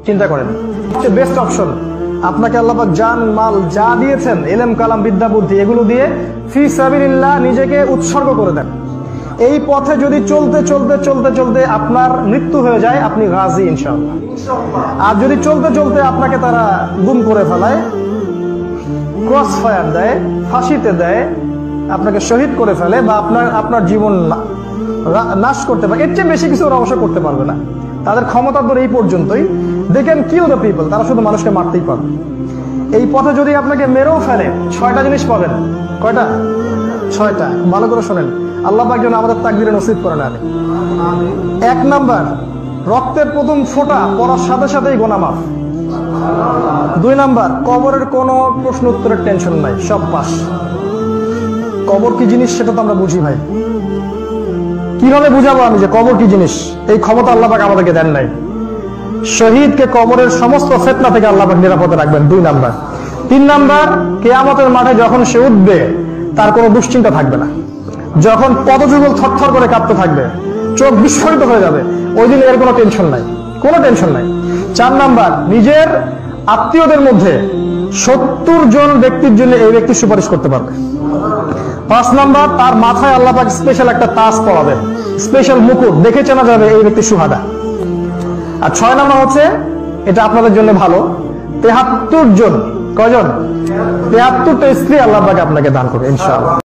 চিন্তা করেন, সবচেয়ে বেস্ট অপশন আপনাকে আল্লাহ পাক জান মাল যা দিয়েছেন, ইলম কালাম বিদ্যা বুদ্ধি, এগুলো দিয়ে ফি সাবিলিল্লাহ নিজেকে উৎসর্গ করে দেন। এই পথে যদি চলতে চলতে চলতে চলতে আপনার মৃত্যু হয়ে যায়, আপনি গাজী ইনশাআল্লাহ। আর যদি চলতে চলতে আপনাকে তারা গুম করে ফেলায়, ক্রস ফায়ার দেয়, ফাঁসিতে দেয়, আপনাকে শহীদ করে ফেলে, বা আপনার জীবন নাশ করতে পারে, এর চেয়ে বেশি কিছু ওরা অবশ্য করতে পারবে না। তাদের ক্ষমতা তো এই পর্যন্তই, they can kill the people, তারা শুধু মানুষকে মারতেই পারে। এই পথে যদি আপনাকে মেরেও ফেলে, 6টা জিনিস পাবেন। কয়টা? 6টা। ভালো করে শোনেন, আল্লাহ পাক যেন আমাদের তাকদীরে নসিব করেন। আমি 1 নাম্বার, রক্তের প্রথম ফোঁটা পড়ার সাথে সাথেই গুনাহ মাফ। 2 নাম্বার, কবরের কোনো প্রশ্ন উত্তরের টেনশন নাই, সব পাস। কবর কি জিনিস সেটা তো আমরা বুঝি ভাই, কিভাবে বুঝাবো আমি যে কবর কি জিনিস? এই ক্ষমতা আল্লাহ পাক আমাদেরকে দেন নাই। শহীদকে কবরের সমস্ত ফিতনা থেকে আল্লাহ পাক নিরাপদে রাখবেন, 2 নাম্বার। 3 নাম্বার, কিয়ামতের মাঠে যখন সে উঠবে তার কোনো দুশ্চিন্তা থাকবে না। যখন পদযুগল থরথর করে কাঁপতে থাকবে, চোখ বিস্ফোরিত হয়ে যাবে, ওই দিন এর কোনো টেনশন নাই, কোনো টেনশন নাই। 4 নাম্বার, নিজের আত্মীয়দের মধ্যে 70 জন ব্যক্তির জন্য এই ব্যক্তি সুপারিশ করতে পারবে। 5 নাম্বার, তার মাথায় আল্লাহ পাক স্পেশাল একটা তাজ পরাবেন, স্পেশাল মুকুট, দেখে চেনা যাবে এই ব্যক্তি সুহাদা। আর 6 নাম্বার হচ্ছে, এটা আপনাদের জন্য ভালো, 73 জন, কয়জন? 73টা স্ত্রী আল্লাহ পাক আপনাকে দান করবে ইনশাআল্লাহ।